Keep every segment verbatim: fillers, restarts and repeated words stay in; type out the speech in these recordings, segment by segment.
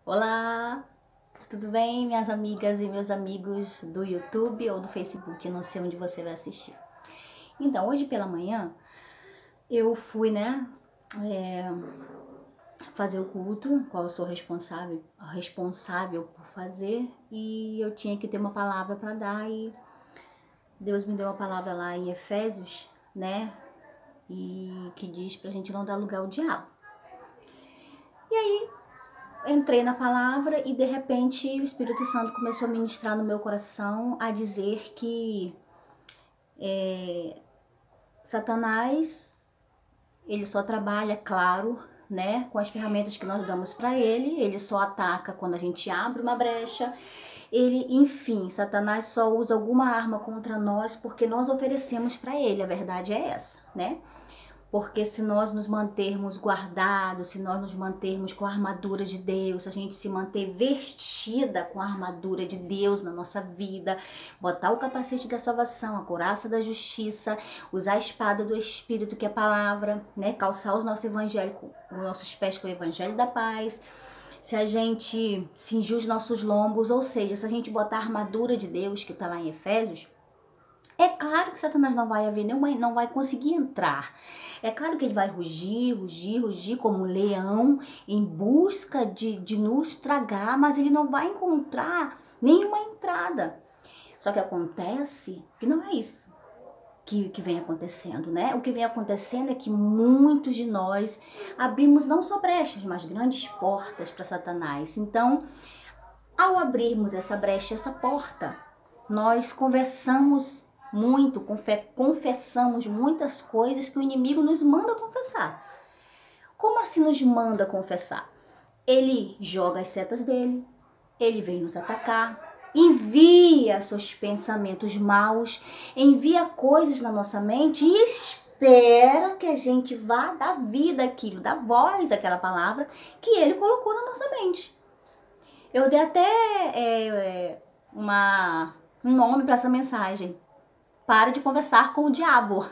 Olá, tudo bem, minhas amigas e meus amigos do YouTube ou do Facebook? Eu não sei onde você vai assistir. Então, hoje pela manhã, eu fui, né, é, fazer o culto, qual eu sou responsável, responsável por fazer, e eu tinha que ter uma palavra para dar, e Deus me deu uma palavra lá em Efésios, né, e que diz pra gente não dar lugar ao diabo. E aí, entrei na palavra e de repente o Espírito Santo começou a ministrar no meu coração a dizer que é, Satanás, ele só trabalha, claro, né, com as ferramentas que nós damos para ele, ele só ataca quando a gente abre uma brecha, ele, enfim, Satanás só usa alguma arma contra nós porque nós oferecemos para ele, a verdade é essa, né? Porque se nós nos mantermos guardados, se nós nos mantermos com a armadura de Deus, se a gente se manter vestida com a armadura de Deus na nossa vida, botar o capacete da salvação, a couraça da justiça, usar a espada do Espírito, que é a palavra, né? Calçar os nossos evangélicos, os nossos pés com o evangelho da paz. Se a gente cingir os nossos lombos, ou seja, se a gente botar a armadura de Deus, que está lá em Efésios, é claro que Satanás não vai haver nenhuma, não vai conseguir entrar. É claro que ele vai rugir, rugir, rugir como um leão em busca de, de nos tragar, mas ele não vai encontrar nenhuma entrada. Só que acontece que não é isso que, que vem acontecendo, né? O que vem acontecendo é que muitos de nós abrimos não só brechas, mas grandes portas para Satanás. Então, ao abrirmos essa brecha, essa porta, nós conversamos muito, confessamos muitas coisas que o inimigo nos manda confessar. Como assim nos manda confessar? Ele joga as setas dele, ele vem nos atacar, envia seus pensamentos maus, envia coisas na nossa mente e espera que a gente vá dar vida àquilo, dar voz àquela palavra que ele colocou na nossa mente. Eu dei até é, uma, um nome para essa mensagem. Para de conversar com o diabo.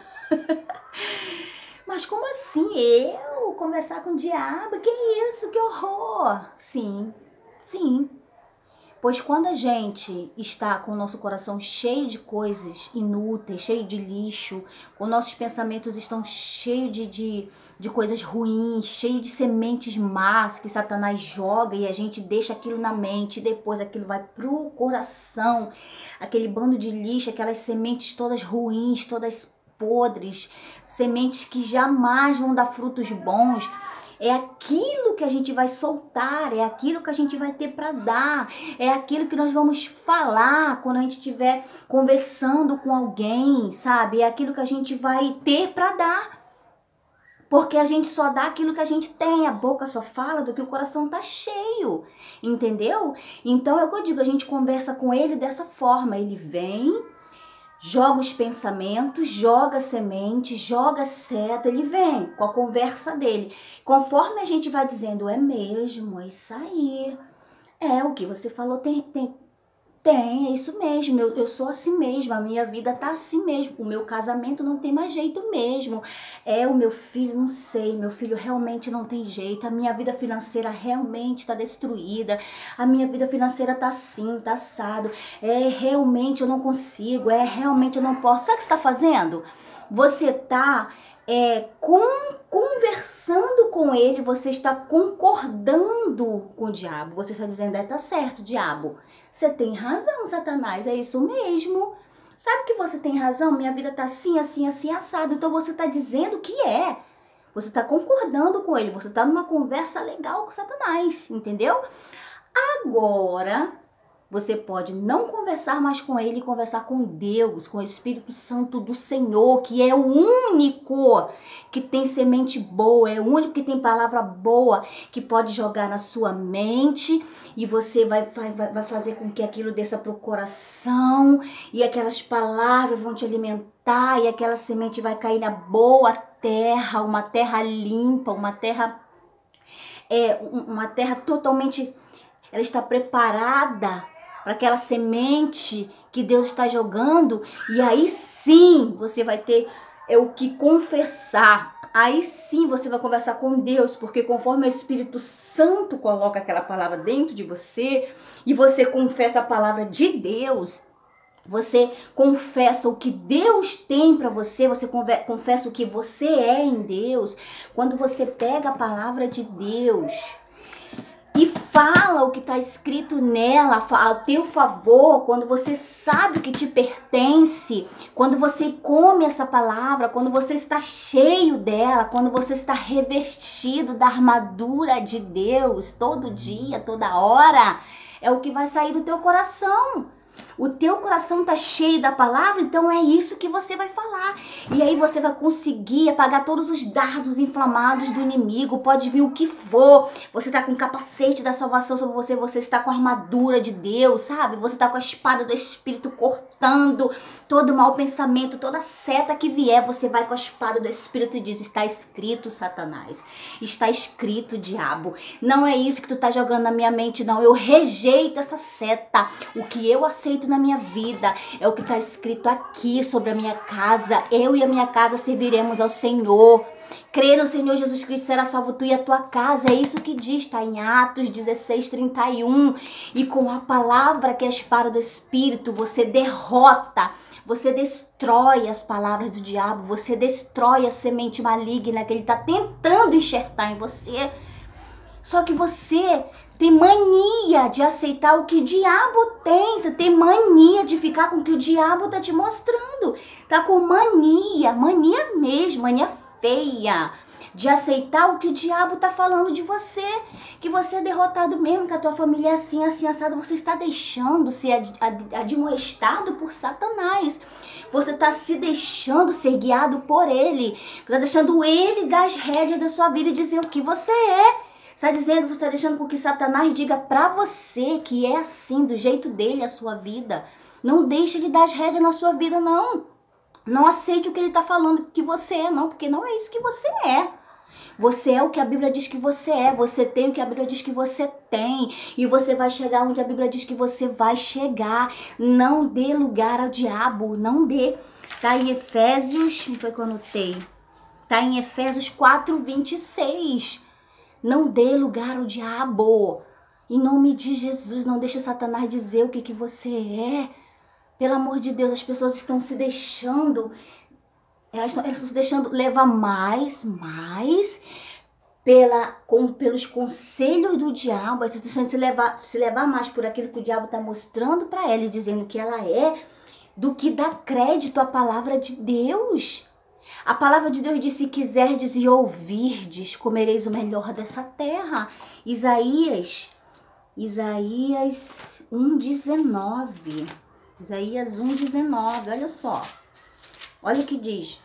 Mas como assim eu conversar com o diabo? Que isso? Que horror! Sim, sim. Pois quando a gente está com o nosso coração cheio de coisas inúteis, cheio de lixo, quando nossos pensamentos estão cheios de, de, de coisas ruins, cheios de sementes más que Satanás joga e a gente deixa aquilo na mente e depois aquilo vai pro coração, aquele bando de lixo, aquelas sementes todas ruins, todas podres, sementes que jamais vão dar frutos bons. É aquilo que a gente vai soltar, é aquilo que a gente vai ter para dar, é aquilo que nós vamos falar quando a gente estiver conversando com alguém, sabe? É aquilo que a gente vai ter para dar. Porque a gente só dá aquilo que a gente tem, a boca só fala do que o coração tá cheio, entendeu? Então é o que eu digo, a gente conversa com ele dessa forma, ele vem, joga os pensamentos, joga a semente, joga a seta, ele vem com a conversa dele. Conforme a gente vai dizendo, é mesmo, é isso aí. É, o que você falou tem, tem, tem é isso mesmo, eu, eu sou assim mesmo, a minha vida tá assim mesmo, o meu casamento não tem mais jeito mesmo. É, o meu filho, não sei, meu filho realmente não tem jeito, a minha vida financeira realmente tá destruída, a minha vida financeira tá assim, tá assado, é, realmente eu não consigo, é, realmente eu não posso. Sabe o que você tá fazendo? Você tá é, com, conversando com ele, você está concordando com o diabo, você está dizendo, é, tá certo, diabo, você tem razão, Satanás, é isso mesmo. Sabe que você tem razão? Minha vida tá assim, assim, assim, assado. Então você tá dizendo que é. Você tá concordando com ele. Você tá numa conversa legal com Satanás, entendeu? Agora, você pode não conversar mais com ele e conversar com Deus, com o Espírito Santo do Senhor, que é o único que tem semente boa, é o único que tem palavra boa, que pode jogar na sua mente e você vai, vai, vai fazer com que aquilo desça para o coração e aquelas palavras vão te alimentar e aquela semente vai cair na boa terra, uma terra limpa, uma terra, é, uma terra totalmente, ela está preparada para aquela semente que Deus está jogando, e aí sim você vai ter é o que confessar. Aí sim você vai conversar com Deus, porque conforme o Espírito Santo coloca aquela palavra dentro de você e você confessa a palavra de Deus, você confessa o que Deus tem para você, você confessa o que você é em Deus. Quando você pega a palavra de Deus e fala o que está escrito nela a teu favor, quando você sabe que te pertence, quando você come essa palavra, quando você está cheio dela, quando você está revestido da armadura de Deus todo dia, toda hora, é o que vai sair do teu coração. O teu coração tá cheio da palavra, então é isso que você vai falar. E aí você vai conseguir apagar todos os dardos inflamados do inimigo. Pode vir o que for. Você tá com o capacete da salvação sobre você. Você está com a armadura de Deus, sabe? Você tá com a espada do Espírito cortando todo mau pensamento, toda seta que vier. Você vai com a espada do Espírito e diz: está escrito, Satanás. Está escrito, diabo. Não é isso que tu tá jogando na minha mente, não. Eu rejeito essa seta. O que eu aceito na minha vida é o que está escrito aqui sobre a minha casa. Eu e a minha casa serviremos ao Senhor. Crer no Senhor Jesus Cristo, será salvo tu e a tua casa. É isso que diz, está em Atos dezesseis, trinta e um. E com a palavra que é a espada do Espírito, você derrota, você destrói as palavras do diabo, você destrói a semente maligna que ele está tentando enxertar em você. Só que você tem mania de aceitar o que o diabo tem. Você tem mania de ficar com o que o diabo tá te mostrando. Tá com mania, mania mesmo, mania feia, de aceitar o que o diabo tá falando de você. Que você é derrotado mesmo, que a tua família é assim, assim, assado. Você está deixando ser ad ad admoestado por Satanás. Você está se deixando ser guiado por ele. Está deixando ele dar as rédeas da sua vida e dizer o que você é. Está dizendo, você está deixando com que Satanás diga para você que é assim, do jeito dele, a sua vida. Não deixe ele dar as rédeas na sua vida, não. Não aceite o que ele está falando que você é, não, porque não é isso que você é. Você é o que a Bíblia diz que você é. Você tem o que a Bíblia diz que você tem. E você vai chegar onde a Bíblia diz que você vai chegar. Não dê lugar ao diabo, não dê. Está em Efésios, não foi que eu anotei. Está em Efésios quatro, vinte e seis. Não dê lugar ao diabo. Em nome de Jesus, não deixe Satanás dizer o que, que você é. Pelo amor de Deus, as pessoas estão se deixando, elas estão, elas estão se deixando levar mais, mais, pela, com, pelos conselhos do diabo. Elas estão deixando se levar, se levar mais por aquilo que o diabo está mostrando para ela e dizendo que ela é, do que dar crédito à palavra de Deus. A palavra de Deus diz: se quiserdes e ouvirdes, comereis o melhor dessa terra. Isaías, Isaías um, dezenove. Isaías um, dezenove, olha só. Olha o que diz.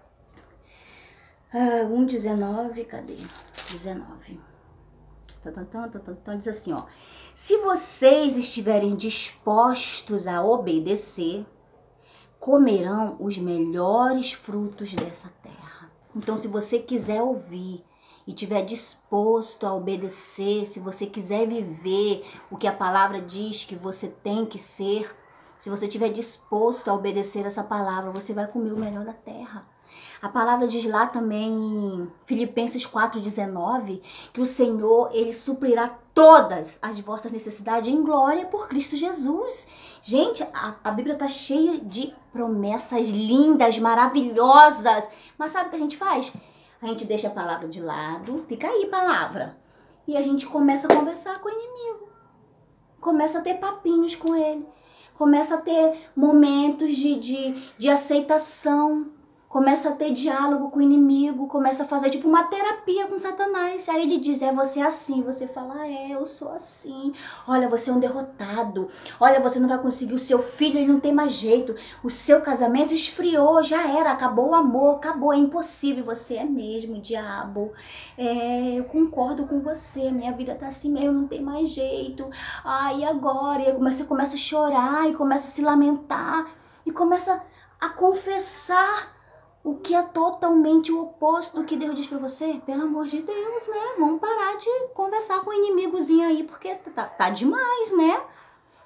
Ah, um, dezenove, cadê? dezenove. Então diz assim, ó. Se vocês estiverem dispostos a obedecer, comerão os melhores frutos dessa terra. Então, se você quiser ouvir e estiver disposto a obedecer, se você quiser viver o que a palavra diz que você tem que ser, se você estiver disposto a obedecer essa palavra, você vai comer o melhor da terra. A palavra diz lá também em Filipenses quatro, dezenove, que o Senhor, ele suprirá todas as vossas necessidades em glória por Cristo Jesus. Gente, a, a Bíblia está cheia de promessas lindas, maravilhosas. Mas sabe o que a gente faz? A gente deixa a palavra de lado, fica aí palavra. E a gente começa a conversar com o inimigo. Começa a ter papinhos com ele. Começa a ter momentos de, de, de aceitação. Começa a ter diálogo com o inimigo, começa a fazer tipo uma terapia com Satanás. Aí ele diz: é, você é assim. Você fala: ah, é, eu sou assim. Olha, você é um derrotado. Olha, você não vai conseguir. O seu filho, ele não tem mais jeito. O seu casamento esfriou, já era. Acabou o amor, acabou. É impossível. Você é mesmo, diabo. É, eu concordo com você. Minha vida tá assim mesmo, não tem mais jeito. Ai, e agora? E aí você começa a chorar e começa a se lamentar. E começa a confessar o que é totalmente o oposto do que Deus diz pra você. Pelo amor de Deus, né? Vamos parar de conversar com o inimigozinho aí, porque tá, tá demais, né?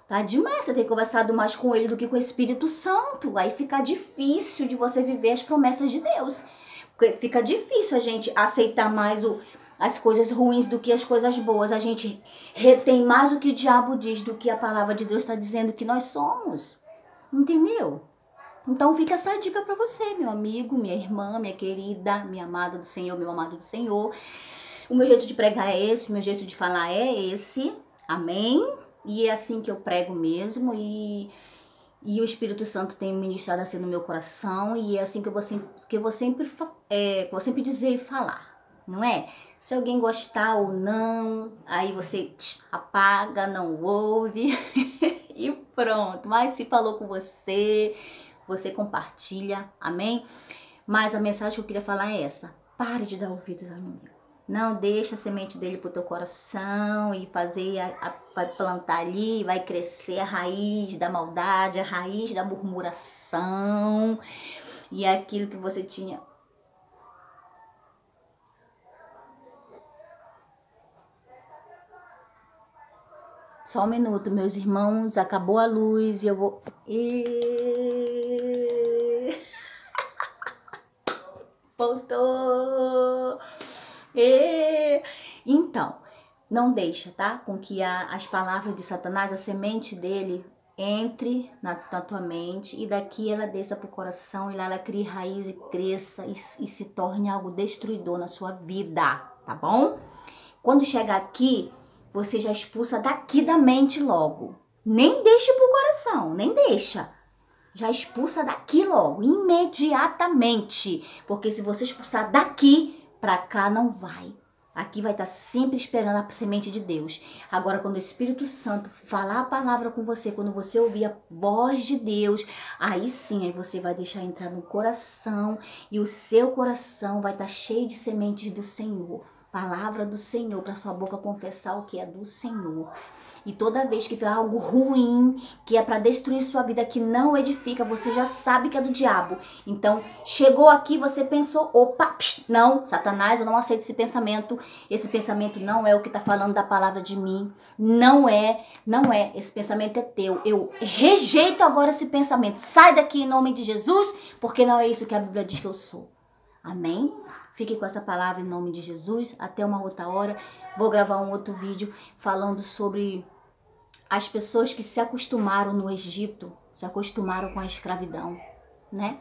Tá demais, você tem conversado mais com ele do que com o Espírito Santo. Aí fica difícil de você viver as promessas de Deus. Porque fica difícil a gente aceitar mais o, as coisas ruins do que as coisas boas. A gente retém mais o que o diabo diz do que a palavra de Deus está dizendo que nós somos. Entendeu? Então fica essa dica para você, meu amigo, minha irmã, minha querida, minha amada do Senhor, meu amado do Senhor. O meu jeito de pregar é esse, o meu jeito de falar é esse. Amém? E é assim que eu prego mesmo, e, e o Espírito Santo tem ministrado assim no meu coração, e é assim que eu vou sempre, que eu vou sempre, é, vou sempre dizer e falar, não é? Se alguém gostar ou não, aí você tch, apaga, não ouve, e pronto. Mas se falou com você, você compartilha, amém? Mas a mensagem que eu queria falar é essa: pare de dar ouvidos ao inimigo. Não deixa a semente dele pro teu coração e fazer, a, a, vai plantar ali, vai crescer a raiz da maldade, a raiz da murmuração e aquilo que você tinha. Só um minuto, meus irmãos, acabou a luz e eu vou... E... Voltou! E... Então, não deixa, tá? Com que a, as palavras de Satanás, a semente dele, entre na, na tua mente e daqui ela desça pro coração e lá ela crie raiz e cresça e, e se torne algo destruidor na sua vida, tá bom? Quando chegar aqui, você já expulsa daqui da mente logo. Nem deixa pro coração, nem deixa. Já expulsa daqui logo, imediatamente. Porque se você expulsar daqui, pra cá não vai. Aqui vai estar sempre esperando a semente de Deus. Agora, quando o Espírito Santo falar a palavra com você, quando você ouvir a voz de Deus, aí sim, aí você vai deixar entrar no coração e o seu coração vai estar cheio de sementes do Senhor. Palavra do Senhor, para sua boca confessar o que é do Senhor. E toda vez que vier algo ruim, que é para destruir sua vida, que não edifica, você já sabe que é do diabo. Então, chegou aqui, você pensou, opa, psh, não, Satanás, eu não aceito esse pensamento. Esse pensamento não é o que está falando da palavra de mim. Não é, não é, esse pensamento é teu. Eu rejeito agora esse pensamento. Sai daqui em nome de Jesus, porque não é isso que a Bíblia diz que eu sou. Amém? Fique com essa palavra em nome de Jesus. Até uma outra hora. Vou gravar um outro vídeo falando sobre as pessoas que se acostumaram no Egito, se acostumaram com a escravidão, né?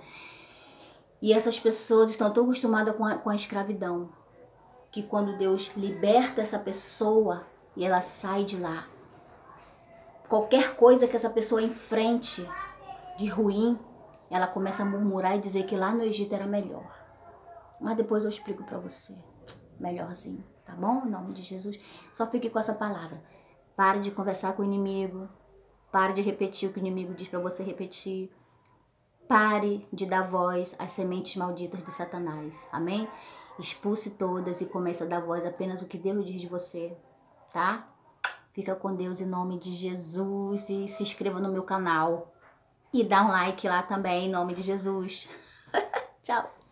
E essas pessoas estão tão acostumadas com a, com a escravidão, que quando Deus liberta essa pessoa e ela sai de lá, qualquer coisa que essa pessoa enfrente de ruim, ela começa a murmurar e dizer que lá no Egito era melhor. Mas depois eu explico pra você, melhorzinho, tá bom? Em nome de Jesus, só fique com essa palavra. Pare de conversar com o inimigo. Pare de repetir o que o inimigo diz para você repetir. Pare de dar voz às sementes malditas de Satanás. Amém? Expulse todas e comece a dar voz apenas o que Deus diz de você. Tá? Fica com Deus em nome de Jesus. E se inscreva no meu canal. E dá um like lá também em nome de Jesus. Tchau.